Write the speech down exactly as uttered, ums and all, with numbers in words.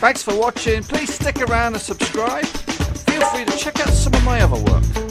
Thanks for watching. Please stick around and subscribe. Feel free to check out some of my other work.